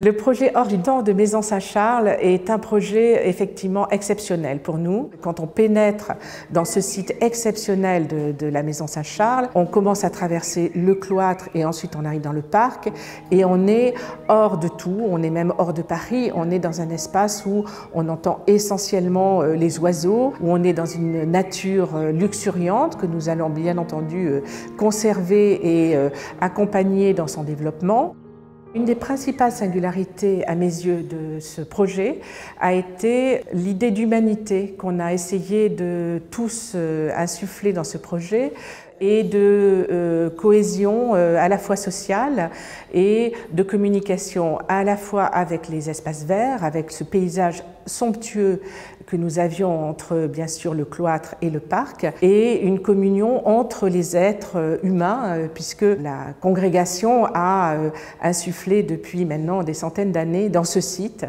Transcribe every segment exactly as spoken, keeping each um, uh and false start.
Le projet Hors du temps de Maison Saint-Charles est un projet effectivement exceptionnel pour nous. Quand on pénètre dans ce site exceptionnel de, de la Maison Saint-Charles, on commence à traverser le cloître et ensuite on arrive dans le parc et on est hors de tout, on est même hors de Paris, on est dans un espace où on entend essentiellement les oiseaux, où on est dans une nature luxuriante que nous allons bien entendu conserver et accompagner dans son développement. Une des principales singularités à mes yeux de ce projet a été l'idée d'humanité qu'on a essayé de tous insuffler dans ce projet et de euh, cohésion euh, à la fois sociale et de communication à la fois avec les espaces verts, avec ce paysage somptueux que nous avions entre bien sûr le cloître et le parc, et une communion entre les êtres humains, puisque la congrégation a insufflé depuis maintenant des centaines d'années dans ce site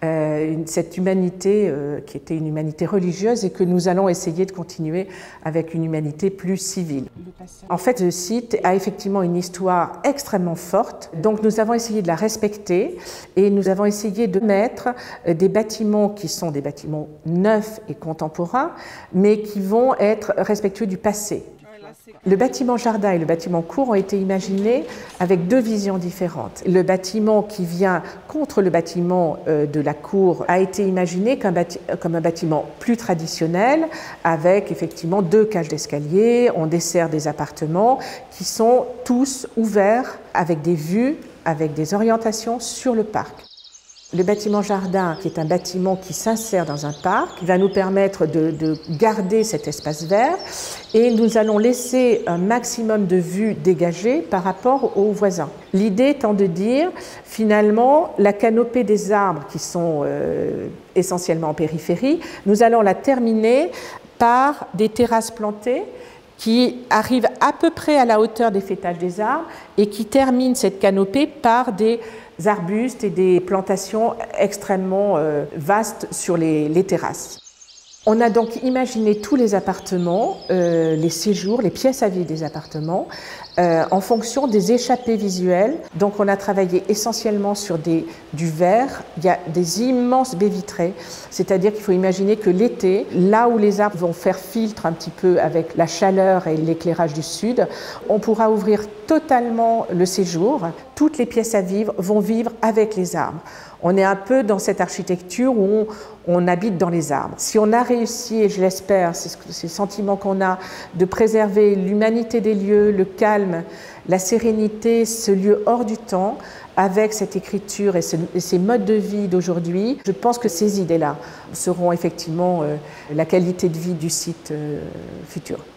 cette humanité qui était une humanité religieuse et que nous allons essayer de continuer avec une humanité plus civile. En fait, ce site a effectivement une histoire extrêmement forte, donc nous avons essayé de la respecter et nous avons essayé de mettre des bâtiments qui sont des bâtiments neufs et contemporains, mais qui vont être respectueux du passé. Le bâtiment jardin et le bâtiment cour ont été imaginés avec deux visions différentes. Le bâtiment qui vient contre le bâtiment de la cour a été imaginé comme un bâtiment plus traditionnel, avec effectivement deux cages d'escalier. On dessert des appartements qui sont tous ouverts avec des vues, avec des orientations sur le parc. Le bâtiment jardin, qui est un bâtiment qui s'insère dans un parc, va nous permettre de, de garder cet espace vert et nous allons laisser un maximum de vues dégagées par rapport aux voisins. L'idée étant de dire, finalement, la canopée des arbres qui sont euh, essentiellement en périphérie, nous allons la terminer par des terrasses plantées qui arrivent à peu près à la hauteur des fêtages des arbres et qui terminent cette canopée par des arbustes et des plantations extrêmement euh, vastes sur les, les terrasses. On a donc imaginé tous les appartements, euh, les séjours, les pièces à vivre des appartements, euh, en fonction des échappées visuelles. Donc on a travaillé essentiellement sur des, du verre. Il y a des immenses baies vitrées, c'est-à-dire qu'il faut imaginer que l'été, là où les arbres vont faire filtre un petit peu avec la chaleur et l'éclairage du sud, on pourra ouvrir totalement le séjour. Toutes les pièces à vivre vont vivre avec les arbres. On est un peu dans cette architecture où on, on habite dans les arbres. Si on a réussi, et je l'espère, c'est le sentiment qu'on a, de préserver l'humanité des lieux, le calme, la sérénité, ce lieu hors du temps, avec cette écriture et, ce, et ces modes de vie d'aujourd'hui, je pense que ces idées-là seront effectivement euh, la qualité de vie du site euh, futur.